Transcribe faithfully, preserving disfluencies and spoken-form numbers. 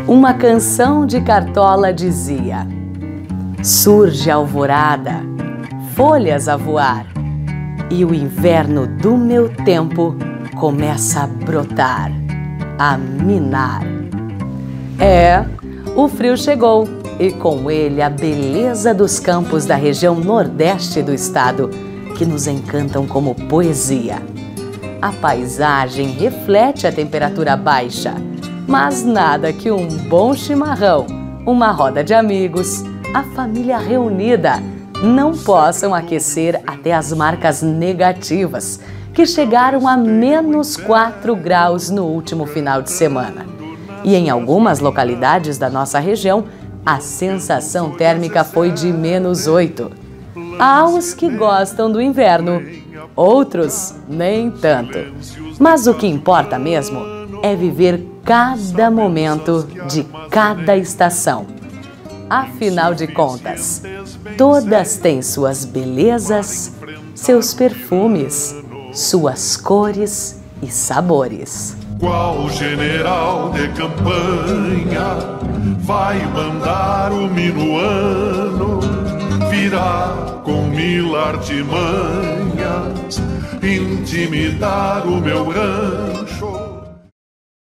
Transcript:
Uma canção de Cartola dizia: surge a alvorada, folhas a voar, e o inverno do meu tempo começa a brotar, a minar. É, o frio chegou e com ele a beleza dos campos da região nordeste do estado, que nos encantam como poesia. A paisagem reflete a temperatura baixa, mas nada que um bom chimarrão, uma roda de amigos, a família reunida não possam aquecer até as marcas negativas, que chegaram a menos quatro graus no último final de semana. E em algumas localidades da nossa região, a sensação térmica foi de menos oito. Há os que gostam do inverno, outros nem tanto. Mas o que importa mesmo é viver cada momento de cada estação. Afinal de contas, todas têm suas belezas, seus perfumes, suas cores e sabores. Qual general de campanha vai mandar o minuano virar com mil artimanhas, intimidar o meu rancho